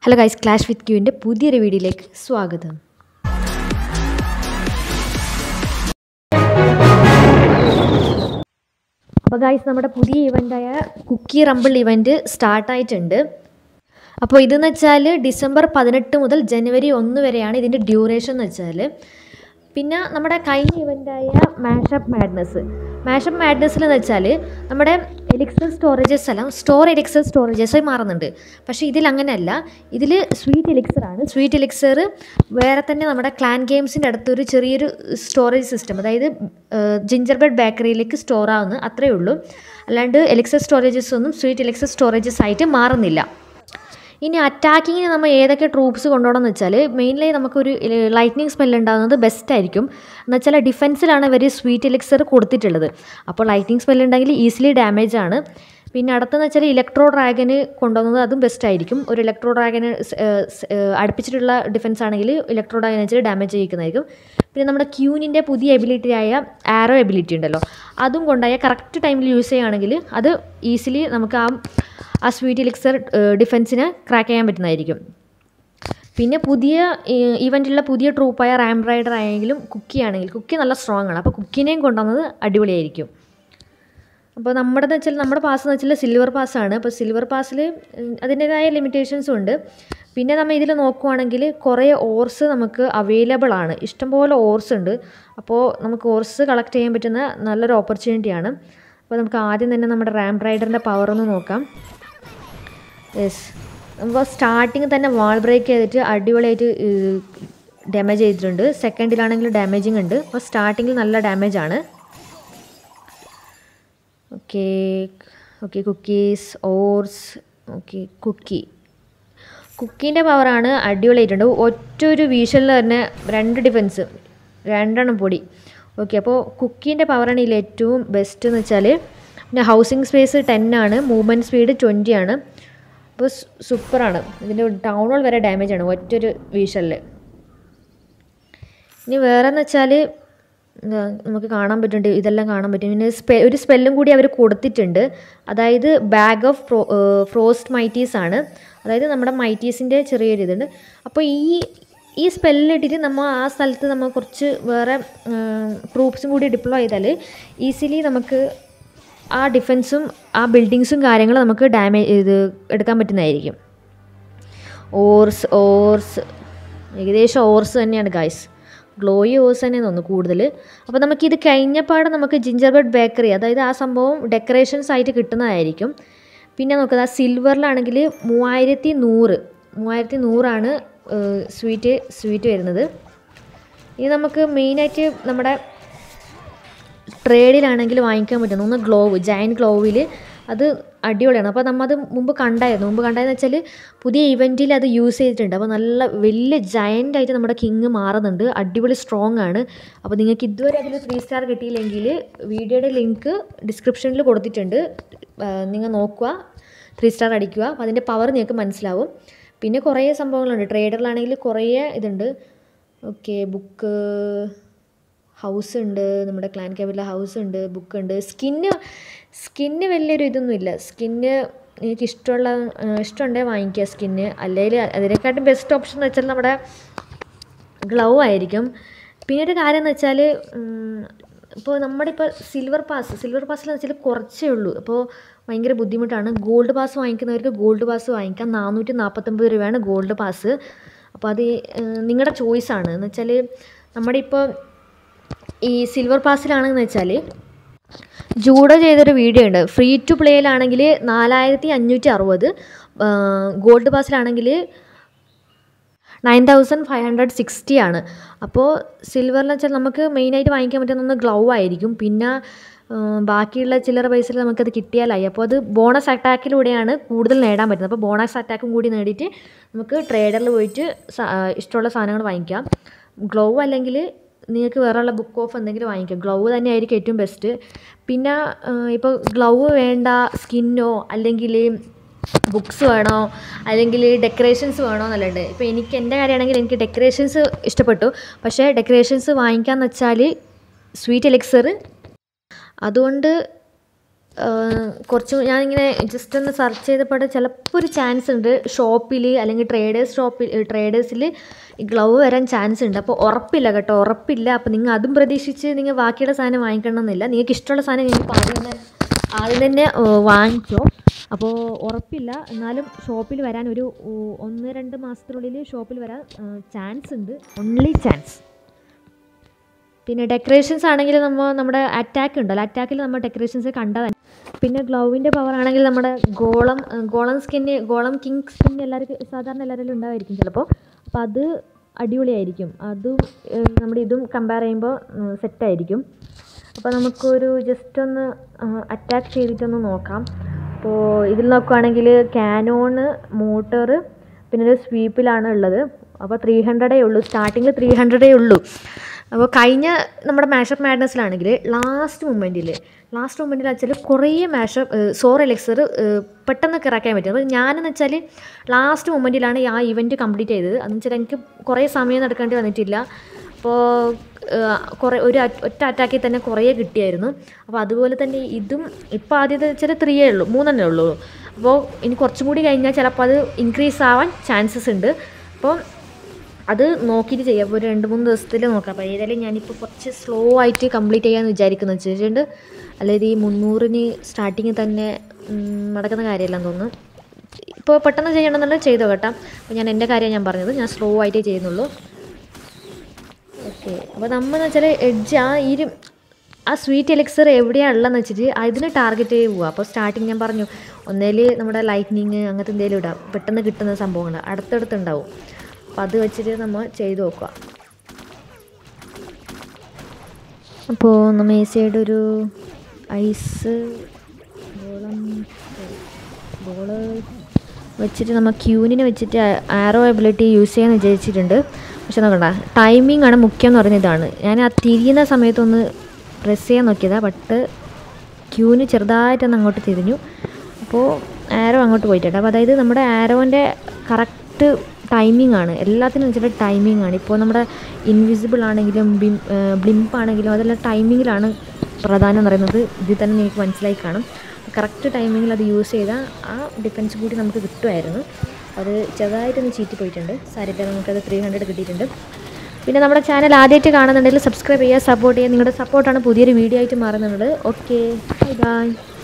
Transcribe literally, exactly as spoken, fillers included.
Hello guys, clash with ക്യൂവിൻ്റെ പുതിയൊരു വീഡിയോയിലേക്ക് സ്വാഗതം. അപ്പോൾ ഗൈസ്, നമ്മുടെ പുതിയ ഇവൻ്റായ കുക്കി റംബിൾ ഇവൻറ്റ് സ്റ്റാർട്ടായിട്ടുണ്ട്. അപ്പോൾ ഇതെന്ന് വെച്ചാൽ ഡിസംബർ പതിനെട്ട് മുതൽ ജനുവരി ഒന്ന് വരെയാണ് ഇതിൻ്റെ ഡ്യൂറേഷൻ എന്ന് വെച്ചാൽ. പിന്നെ നമ്മുടെ കഴിഞ്ഞ ഇവൻ്റായ മാഷപ്പ് മാഡ്നസ് മാഷപ്പ് മാഡ്നസ്സിൽ എന്ന് വെച്ചാൽ നമ്മുടെ എലിക്സർ സ്റ്റോറേജസ് എല്ലാം സ്റ്റോർ എലിക്സർ സ്റ്റോറേജസായി മാറുന്നുണ്ട്. പക്ഷേ ഇതിൽ അങ്ങനെയല്ല, ഇതിൽ സ്വീറ്റ് എലിക്സറാണ്. സ്വീറ്റ് എലിക്സർ വേറെ തന്നെ നമ്മുടെ ക്ലാൻ ഗെയിംസിൻ്റെ അടുത്തൊരു ചെറിയൊരു സ്റ്റോറേജ് സിസ്റ്റം, അതായത് ജിഞ്ചർ ബ്രെഡ് ബേക്കറിയിലേക്ക് സ്റ്റോർ ആവുന്നു, അത്രയേ ഉള്ളൂ. അല്ലാണ്ട് എലിക്സർ സ്റ്റോറേജസ് ഒന്നും സ്വീറ്റ് എലിക്സർ സ്റ്റോറേജസ് ആയിട്ട് മാറുന്നില്ല. ഇനി അറ്റാക്കിങ്ങിന് നമ്മൾ ഏതൊക്കെ ട്രൂപ്സ് കൊണ്ടുപോകണം എന്ന് വെച്ചാൽ, മെയിൻലി നമുക്കൊരു ലൈറ്റ്നിങ് സ്മെല്ല് ഉണ്ടാകുന്നത് ബെസ്റ്റ് ആയിരിക്കും. എന്ന് വെച്ചാൽ ഡിഫെൻസിലാണ് ഇവർ സ്വീറ്റ് എലിക്സർ കൊടുത്തിട്ടുള്ളത്. അപ്പോൾ ലൈറ്റ്നിങ് സ്മെല്ല് ഉണ്ടെങ്കിൽ ഈസിലി ഡാമേജ് ആണ്. പിന്നെ അടുത്തെന്ന് വെച്ചാൽ ഇലക്ട്രോ ഡ്രാഗന് കൊണ്ടുവന്നത് അതും ബെസ്റ്റ് ആയിരിക്കും. ഒരു ഇലക്ട്രോ ഡ്രാഗന് അടുപ്പിച്ചിട്ടുള്ള ഡിഫെൻസ് ആണെങ്കിൽ ഇലക്ട്രോ ഡ്രാഗൻ വെച്ചാൽ ഡാമേജ് ചെയ്യിക്കുന്നതായിരിക്കും. പിന്നെ നമ്മുടെ ക്യൂനിൻ്റെ പുതിയ എബിലിറ്റി ആയ ആരോ എബിലിറ്റി ഉണ്ടല്ലോ, അതും കൊണ്ടായ കറക്റ്റ് ടൈമിൽ യൂസ് ചെയ്യുകയാണെങ്കിൽ അത് ഈസിലി നമുക്ക് ആ ആ സ്വീറ്റ് എലിക്സർ ഡിഫെൻസിന് ക്രാക്ക് ചെയ്യാൻ പറ്റുന്നതായിരിക്കും. പിന്നെ പുതിയ ഈവൻറ്റിലുള്ള പുതിയ ട്രൂപ്പായ റാം റൈഡർ ആയെങ്കിലും കുക്കി ആണെങ്കിൽ, കുക്കി നല്ല സ്ട്രോങ് ആണ്, അപ്പോൾ കുക്കിനെയും കൊണ്ടുവന്നത് അടിപൊളിയായിരിക്കും. അപ്പോൾ നമ്മുടെ എന്ന് വെച്ചാൽ നമ്മുടെ പാസ് എന്ന് വെച്ചാൽ സിൽവർ പാസ്സാണ്. അപ്പോൾ സിൽവർ പാസ്സിൽ അതിൻ്റേതായ ലിമിറ്റേഷൻസും ഉണ്ട്. പിന്നെ നമ്മൾ ഇതിൽ നോക്കുവാണെങ്കിൽ കുറേ ഓർസ് നമുക്ക് അവൈലബിൾ ആണ്, ഇഷ്ടംപോലെ ഓർസ് ഉണ്ട്. അപ്പോൾ നമുക്ക് ഓർസ് കളക്ട് ചെയ്യാൻ പറ്റുന്ന നല്ലൊരു ഓപ്പർച്യൂണിറ്റിയാണ്. അപ്പോൾ നമുക്ക് ആദ്യം തന്നെ നമ്മുടെ റാം റൈഡറിൻ്റെ പവർ ഒന്ന് നോക്കാം. യെസ്, അപ്പോൾ സ്റ്റാർട്ടിങ് തന്നെ വാൾ ബ്രേക്ക് ചെയ്തിട്ട് അടിപൊളിയായിട്ട് ഡാമേജ് ചെയ്തിട്ടുണ്ട്. സെക്കൻഡിലാണെങ്കിൽ ഡാമേജിങ് ഉണ്ട്. അപ്പോൾ സ്റ്റാർട്ടിങ്ങിൽ നല്ല ഡാമേജ് ആണ്. ഓക്കെ ഓക്കെ കുക്കീസ് ഓർസ് ഓക്കെ കുക്കി കുക്കീൻ്റെ പവറാണ് അടിപൊളിയായിട്ടുണ്ട്. ഒറ്റൊരു വീഷലിൽ തന്നെ രണ്ട് ഡിഫൻസ്, രണ്ടെണ്ണം പൊടി. ഓക്കെ, അപ്പോൾ കുക്കീൻ്റെ പവറാണ് ഇതിൽ ഏറ്റവും ബെസ്റ്റ് എന്ന് വെച്ചാൽ. പിന്നെ ഹൗസിംഗ് സ്പേസ് ടെൻ ആണ്, മൂവ്മെൻറ്റ് സ്പീഡ് ട്വൻറ്റി ആണ്. അപ്പോൾ സൂപ്പറാണ്. ഇതിൻ്റെ ടൗൺ ഹോൾ വരെ ഡാമേജ് ആണ് ഒറ്റൊരു വീഷലിൽ. ഇനി വേറെ എന്ന് വെച്ചാൽ നമുക്ക് കാണാൻ പറ്റുന്നുണ്ട്, ഇതെല്ലാം കാണാൻ പറ്റും. പിന്നെ സ്പെ ഒരു സ്പെല്ലും കൂടി അവർ കൊടുത്തിട്ടുണ്ട്, അതായത് bag of fro frost mighties ആണ്. അതായത് നമ്മുടെ മൈറ്റീസിൻ്റെ ചെറിയൊരു ഇതുണ്ട്. അപ്പോൾ ഈ ഈ സ്പെല്ലിട്ടിട്ട് നമ്മൾ ആ സ്ഥലത്ത് നമ്മൾ കുറച്ച് വേറെ ട്രൂപ്സും കൂടി ഡിപ്ലോയ് ചെയ്താൽ ഈസിലി നമുക്ക് ആ ഡിഫെൻസും ആ ബിൽഡിങ്സും കാര്യങ്ങളും നമുക്ക് ഡാമേജ് ഇത് എടുക്കാൻ പറ്റുന്നതായിരിക്കും. ഓർസ് ഓർസ് ഏകദേശം ഓർസ് തന്നെയാണ് ഗൈസ്, ഗ്ലോയി ഓർസ് തന്നെയാണ് തോന്നുന്നു കൂടുതൽ. അപ്പോൾ നമുക്കിത് കഴിഞ്ഞപാട് നമുക്ക് ജിഞ്ചർ ബ്രെഡ് ബേക്കറി, അതായത് ആ സംഭവം ഡെക്കറേഷൻസ് ആയിട്ട് കിട്ടുന്നതായിരിക്കും. പിന്നെ നോക്കുക, സിൽവറിലാണെങ്കിൽ മൂവായിരത്തി നൂറ് മൂവായിരത്തി നൂറാണ് സ്വീറ്റ് സ്വീറ്റ് വരുന്നത്. ഇനി നമുക്ക് മെയിനായിട്ട് നമ്മുടെ ട്രേഡിലാണെങ്കിൽ വാങ്ങിക്കാൻ പറ്റുന്നു ഒന്ന് ഗ്ലോവ്, ജയൻറ്റ് ഗ്ലോവിൽ അത് അടിപൊളിയാണ്. അപ്പോൾ നമ്മൾ അത് മുമ്പ് കണ്ടായിരുന്നു മുമ്പ് കണ്ടതെന്ന് വെച്ചാൽ പുതിയ ഇവൻറ്റിൽ അത് യൂസ് ചെയ്തിട്ടുണ്ട്. അപ്പോൾ നല്ല വലിയ ജയൻ്റ് ആയിട്ട് നമ്മുടെ കിങ് മാറുന്നുണ്ട്, അടിപൊളി സ്ട്രോങ് ആണ്. അപ്പോൾ നിങ്ങൾക്ക് ഇതുവരെ അതിൽ ത്രീ സ്റ്റാർ കിട്ടിയില്ലെങ്കിൽ വീഡിയോയുടെ ലിങ്ക് ഡിസ്ക്രിപ്ഷനിൽ കൊടുത്തിട്ടുണ്ട്, നിങ്ങൾ നോക്കുക, ത്രീ സ്റ്റാർ അടിക്കുക, അപ്പോൾ അതിൻ്റെ പവർ നിങ്ങൾക്ക് മനസ്സിലാവും. പിന്നെ കുറേ സംഭവങ്ങളുണ്ട്, ട്രേഡറിലാണെങ്കിൽ കുറേ ഇതുണ്ട്. ഓക്കെ, ബുക്ക് ഹൗസ് ഉണ്ട്, നമ്മുടെ ക്ലാൻ ക്യാബിലെ ഹൗസ് ഉണ്ട്, ബുക്ക് ഉണ്ട്. സ്കിന്ന് സ്കിന്ന് വലിയൊരു ഇതൊന്നുമില്ല. സ്കിന്ന് എനിക്ക് ഇഷ്ടമുള്ള ഇഷ്ടമുണ്ടെങ്കിൽ വാങ്ങിക്കുക സ്കിന്ന്. അല്ലെങ്കിൽ അതിനെക്കാട്ടും ബെസ്റ്റ് ഓപ്ഷൻ എന്ന് വെച്ചാൽ നമ്മുടെ ഗ്ലൗ ആയിരിക്കും. പിന്നെ ഒരു കാര്യം എന്ന് വെച്ചാൽ, ഇപ്പോൾ നമ്മുടെ ഇപ്പോൾ സിൽവർ പാസ് സിൽവർ പാസ്സിലെന്ന് വെച്ചാൽ കുറച്ചേ ഉള്ളൂ, അപ്പോൾ ഭയങ്കര ബുദ്ധിമുട്ടാണ്. ഗോൾഡ് പാസ് വാങ്ങിക്കുന്നവർക്ക് ഗോൾഡ് പാസ് വാങ്ങിക്കാം. നാനൂറ്റി നാൽപ്പത്തൊമ്പത് രൂപയാണ് ഗോൾഡ് പാസ്. അപ്പോൾ അത് നിങ്ങളുടെ ചോയ്സാണ്. എന്ന് വെച്ചാൽ നമ്മുടെ ഇപ്പോൾ ഈ സിൽവർ പാസ്സിലാണെന്ന് വെച്ചാൽ ജൂഡോ ചെയ്തൊരു വീഡിയോ ഉണ്ട്. ഫ്രീ ടു പ്ലേയിലാണെങ്കിൽ നാലായിരത്തി അഞ്ഞൂറ്റി അറുപത്, ഗോൾഡ് പാസ്സിലാണെങ്കിൽ nine thousand five hundred sixty ആണ്. അപ്പോൾ സിൽവറിൽ വെച്ചാൽ നമുക്ക് മെയിനായിട്ട് വാങ്ങിക്കാൻ പറ്റുന്ന ഒന്ന് ഗ്ലൗ ആയിരിക്കും. പിന്നെ ബാക്കിയുള്ള ചില്ലറ പൈസയിൽ നമുക്കത് കിട്ടിയാലായി. അപ്പോൾ അത് ബോണസ് അറ്റാക്കിലൂടെയാണ് കൂടുതൽ നേടാൻ പറ്റുന്നത്. അപ്പോൾ ബോണസ് അറ്റാക്കും കൂടി നേടിയിട്ട് നമുക്ക് ട്രേഡറിൽ പോയിട്ട് ഇഷ്ടമുള്ള സാധനങ്ങൾ വാങ്ങിക്കാം. ഗ്ലൗ അല്ലെങ്കിൽ നിങ്ങൾക്ക് വേറെയുള്ള ബുക്ക് ഓഫ് എന്തെങ്കിലും വാങ്ങിക്കാം. ഗ്ലൗ തന്നെയായിരിക്കും ഏറ്റവും ബെസ്റ്റ്. പിന്നെ ഇപ്പോൾ ഗ്ലൗ വേണ്ട, സ്കിന്നോ അല്ലെങ്കിൽ ബുക്സ് വേണോ അല്ലെങ്കിൽ ഡെക്കറേഷൻസ് വേണോ എന്നുള്ളത്. ഇപ്പോൾ എനിക്ക് എൻ്റെ കാര്യമാണെങ്കിൽ എനിക്ക് ഡെക്കറേഷൻസ് ഇഷ്ടപ്പെട്ടു, പക്ഷേ ഡെക്കറേഷൻസ് വാങ്ങിക്കാമെന്ന് വെച്ചാൽ സ്വീറ്റ് എലിക്സർ, അതുകൊണ്ട് കുറച്ച് ഞാനിങ്ങനെ ജസ്റ്റ് ഒന്ന് സെർച്ച് ചെയ്തപ്പോൾ ചിലപ്പോൾ ഒരു ചാൻസ് ഉണ്ട് ഷോപ്പിൽ അല്ലെങ്കിൽ ട്രേഡേഴ്സ് ഷോപ്പിൽ ട്രേഡേഴ്സിൽ ഗ്ലൗ വരാൻ ചാൻസ് ഉണ്ട്. അപ്പോൾ ഉറപ്പില്ല കേട്ടോ, ഉറപ്പില്ല. അപ്പോൾ നിങ്ങൾ അതും പ്രതീക്ഷിച്ച് നിങ്ങൾ ബാക്കിയുള്ള സാധനം വാങ്ങിക്കണമെന്നില്ല. നിങ്ങൾക്ക് ഇഷ്ടമുള്ള സാധനം നിങ്ങൾക്ക് ആദ്യം തന്നെ ആദ്യം തന്നെ വാങ്ങിച്ചോ. അപ്പോൾ ഉറപ്പില്ല, എന്നാലും ഷോപ്പിൽ വരാൻ ഒരു ഒന്ന് രണ്ട് മാസത്തിനുള്ളിൽ ഷോപ്പിൽ വരാൻ ചാൻസ് ഉണ്ട്, ഓൺലി ചാൻസ്. പിന്നെ ഡെക്കറേഷൻസ് ആണെങ്കിൽ നമ്മൾ നമ്മുടെ അറ്റാക്ക് ഉണ്ടല്ലോ, അറ്റാക്കിൽ നമ്മൾ ഡെക്കറേഷൻസ് കണ്ടതാണ്. പിന്നെ ഗ്ലൗവിൻ്റെ പവർ ആണെങ്കിൽ നമ്മുടെ ഗോളം ഗോളം സ്കിന്ന് ഗോളം കിങ് സ്കിൻ എല്ലാവർക്കും സാധാരണ എല്ലാവരും ഉണ്ടായിരിക്കും ചിലപ്പോൾ. അപ്പോൾ അത് അടിപൊളിയായിരിക്കും, അതും നമ്മുടെ ഇതും കമ്പയർ ചെയ്യുമ്പോൾ സെറ്റായിരിക്കും. അപ്പോൾ നമുക്കൊരു ജസ്റ്റ് ഒന്ന് അറ്റാക്ക് ചെയ്തിട്ടൊന്ന് നോക്കാം. അപ്പോൾ ഇതിൽ നോക്കുകയാണെങ്കിൽ കാനോൺ മോട്ടർ പിന്നെ ഒരു സ്വീപ്പിലാണ് ഉള്ളത്. അപ്പോൾ ത്രീ ഹൺഡ്രഡേ ഉള്ളൂ, സ്റ്റാർട്ടിങ്ങിൽ ത്രീ ഹൺഡ്രഡേ ഉള്ളൂ. അപ്പോൾ കഴിഞ്ഞ നമ്മുടെ മാഷപ്പ് മാഡ്നസ്സിലാണെങ്കിൽ ലാസ്റ്റ് മൊമെൻറ്റിൽ ലാസ്റ്റ് മൊമെൻറ്റിൽ വെച്ചാൽ കുറേ മാഷപ്പ് സോർ എലക്സർ പെട്ടെന്ന് കിറാക്കാൻ പറ്റും. അപ്പോൾ ഞാനെന്ന് വെച്ചാൽ ലാസ്റ്റ് മൊമെൻറ്റിലാണ് ആ ഇവൻറ്റ് കംപ്ലീറ്റ് ചെയ്തത്. അതെന്ന് വെച്ചാൽ എനിക്ക് കുറേ സമയം നടക്കേണ്ടി വന്നിട്ടില്ല. അപ്പോൾ കുറേ ഒരു ഒറ്റ അറ്റാക്കിൽ തന്നെ കുറേ കിട്ടിയായിരുന്നു. അപ്പോൾ അതുപോലെ തന്നെ ഇതും ഇപ്പോൾ ആദ്യത്തെ വെച്ചാൽ ത്രീയേ ഉള്ളൂ, മൂന്നെണ്ണേ ഉള്ളൂ. അപ്പോൾ ഇനി കുറച്ചും കൂടി കഴിഞ്ഞാൽ ചിലപ്പോൾ അത് ഇൻക്രീസ് ആവാൻ ചാൻസസ് ഉണ്ട്. അപ്പോൾ അത് നോക്കിയിട്ട് ചെയ്യാം. അപ്പോൾ ഒരു രണ്ട് മൂന്ന് ദിവസത്തിൽ നോക്കാം. അപ്പോൾ ഏതായാലും ഞാനിപ്പോൾ കുറച്ച് സ്ലോ ആയിട്ട് കംപ്ലീറ്റ് ചെയ്യാമെന്ന് വിചാരിക്കുന്നത് വെച്ചിട്ടുണ്ട്. അതായത് ഈ മുന്നൂറിന് സ്റ്റാർട്ടിങ്ങിൽ തന്നെ നടക്കുന്ന കാര്യമല്ലെന്ന് തോന്നുന്നു. ഇപ്പോൾ പെട്ടെന്ന് ചെയ്യണമെന്നുണ്ടെങ്കിൽ ചെയ്തോ കേട്ടോ. അപ്പോൾ ഞാൻ എൻ്റെ കാര്യം ഞാൻ പറഞ്ഞത്, ഞാൻ സ്ലോ ആയിട്ടേ ചെയ്യുന്നുള്ളൂ. ഓക്കെ, അപ്പോൾ നമ്മളെന്ന് വെച്ചാൽ എഡ്ജ് ആ ഈ ആ സ്വീറ്റ് എലിക്സർ എവിടെയാണ് ഉള്ളതെന്ന് വെച്ചിട്ട് അതിന് ടാർഗറ്റ് ചെയ്ത് പോവുക. അപ്പോൾ സ്റ്റാർട്ടിങ് ഞാൻ പറഞ്ഞു ഒന്നേൽ നമ്മുടെ ലൈറ്റ്നിങ് അങ്ങനത്തെ എന്തെങ്കിലും ഇടാം, പെട്ടെന്ന് കിട്ടുന്ന സംഭവങ്ങൾ അടുത്തടുത്തുണ്ടാവും. അപ്പോൾ അത് വെച്ചിട്ട് നമ്മൾ ചെയ്ത് നോക്കുക. അപ്പോൾ നമ്മൾ ഈ സൈഡ് ഒരു ഐസ് ബോളം ബോള് വെച്ചിട്ട് നമ്മൾ ക്യൂനിനെ വെച്ചിട്ട് ആരോ എബിലിറ്റി യൂസ് ചെയ്യാൻ വിചാരിച്ചിട്ടുണ്ട്. പക്ഷെ നോക്കണ്ട, ടൈമിംഗ് ആണ് മുഖ്യം എന്ന് പറഞ്ഞ ഇതാണ്. ഞാൻ ആ തിരിയുന്ന സമയത്തൊന്ന് പ്രസ് ചെയ്യാൻ നോക്കിയതാണ്, ബട്ട് ക്യൂന് ചെറുതായിട്ടൊന്ന് അങ്ങോട്ട് തിരിഞ്ഞു. അപ്പോൾ ആരോ അങ്ങോട്ട് പോയിട്ടുണ്ട്. അപ്പോൾ അതായത് നമ്മുടെ ആരോൻ്റെ കറക്റ്റ് ടൈമിംഗ് ആണ്, എല്ലാത്തിനും വെച്ചിട്ട് ടൈമിംഗ് ആണ്. ഇപ്പോൾ നമ്മുടെ ഇൻവിസിബിൾ ആണെങ്കിലും ബിം ബ്ലിംപ് ആണെങ്കിലും അതെല്ലാം ടൈമിങ്ങിലാണ് പ്രധാനം എന്ന് പറയുന്നത്. ഇതിൽ തന്നെ നിങ്ങൾക്ക് മനസ്സിലായി കാണും. കറക്റ്റ് ടൈമിങ്ങിൽ അത് യൂസ് ചെയ്താൽ ആ ഡിഫൻസ് കൂടി നമുക്ക് കിട്ടുമായിരുന്നു. അത് ചെറുതായിട്ടൊന്ന് ചീറ്റി പോയിട്ടുണ്ട്. സാരില്ല, നമുക്കത് ത്രീ ഹൺഡ്രഡ് കിട്ടിയിട്ടുണ്ട്. പിന്നെ നമ്മുടെ ചാനൽ ആദ്യമായിട്ട് കാണുന്നുണ്ടെങ്കിൽ സബ്സ്ക്രൈബ് ചെയ്യുക, സപ്പോർട്ട് ചെയ്യുക. നിങ്ങളുടെ സപ്പോർട്ടാണ് പുതിയൊരു വീഡിയോ ആയിട്ട് മാറുന്നത്. Okay, bye by.